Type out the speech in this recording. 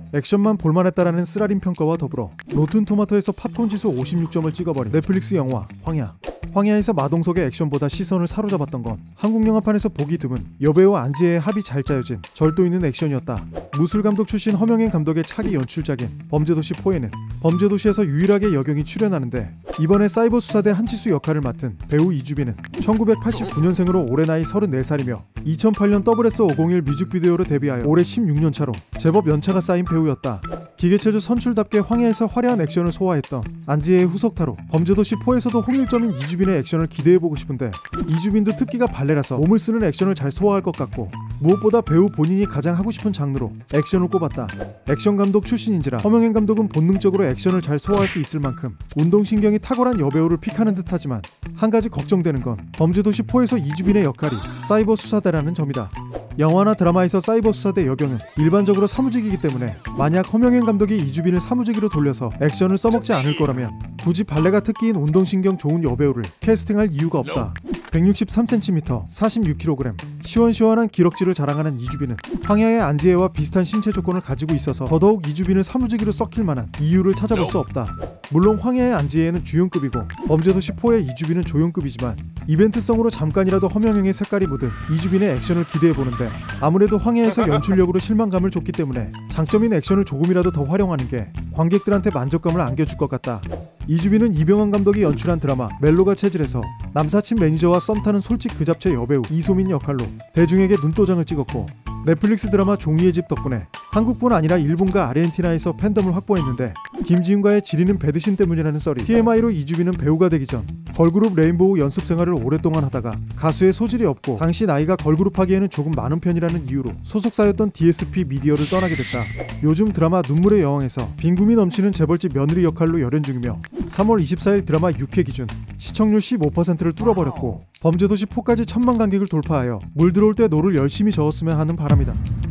액션만 볼만했다라는 쓰라린 평가와 더불어 로튼토마토에서 팝콘 지수 56점을 찍어버린 넷플릭스 영화 황야. 황야에서 마동석의 액션보다 시선을 사로잡았던 건 한국 영화판에서 보기 드문 여배우 안지혜의 합이 잘 짜여진 절도 있는 액션이었다. 무술감독 출신 허명행 감독의 차기 연출작인 범죄도시 4에는 범죄도시에서 유일하게 여경이 출연하는데, 이번에 사이버 수사대 한지수 역할을 맡은 배우 이주빈은 1989년생으로 올해 나이 34살이며 2008년 WS501 뮤직비디오로 데뷔하여 올해 16년 차로 제법 연차가 쌓인 배우였다. 기계체조 선출답게 황야에서 화려한 액션을 소화했던 안지혜의 후속타로 범죄도시 4에서도 홍일점인 이주빈의 액션을 기대해보고 싶은데, 이주빈도 특기가 발레라서 몸을 쓰는 액션을 잘 소화할 것 같고, 무엇보다 배우 본인이 가장 하고 싶은 장르로 액션을 꼽았다. 액션 감독 출신인지라 허명행 감독은 본능적으로 액션을 잘 소화할 수 있을 만큼 운동신경이 탁월한 여배우를 픽하는 듯하지만, 한 가지 걱정되는 건 범죄도시 4에서 이주빈의 역할이 사이버 수사대라는 점이다. 영화나 드라마에서 사이버 수사대 여경은 일반적으로 사무직이기 때문에 만약 허명행 감독이 이주빈을 사무직으로 돌려서 액션을 써먹지 않을 거라면 굳이 발레가 특기인 운동신경 좋은 여배우를 캐스팅할 이유가 없다. 163cm, 46kg, 시원시원한 기럭지를 자랑하는 이주빈은 황야의 안지혜와 비슷한 신체 조건을 가지고 있어서 더더욱 이주빈을 사무직으로 썩힐 만한 이유를 찾아볼 수 없다. 물론 황야의 안지혜는 주연급이고 범죄도시 4의 이주빈은 조연급이지만, 이벤트성으로 잠깐이라도 허명행의 색깔이 묻은 이주빈의 액션을 기대해보는데, 아무래도 황야에서 연출력으로 실망감을 줬기 때문에 장점인 액션을 조금이라도 더 활용하는 게 관객들한테 만족감을 안겨줄 것 같다. 이주빈은 이병헌 감독이 연출한 드라마 멜로가 체질에서 남사친 매니저와 썸 타는 솔직 그 잡채 여배우 이소민 역할로 대중에게 눈도장을 찍었고, 넷플릭스 드라마 종이의 집 덕분에 한국뿐 아니라 일본과 아르헨티나에서 팬덤을 확보했는데, 김지훈과의 지리는 배드신 때문이라는 썰이 TMI로 이주빈은 배우가 되기 전 걸그룹 레인보우 연습 생활을 오랫동안 하다가 가수의 소질이 없고 당시 나이가 걸그룹 하기에는 조금 많은 편이라는 이유로 소속사였던 DSP 미디어를 떠나게 됐다. 요즘 드라마 눈물의 여왕에서 빈구미 넘치는 재벌집 며느리 역할로 열연 중이며 3월 24일 드라마 6회 기준 시청률 15%를 뚫어버렸고, 범죄도시 4까지 1000만 관객을 돌파하여 물 들어올 때 노를 열심히 저었으면 하는 바람이다.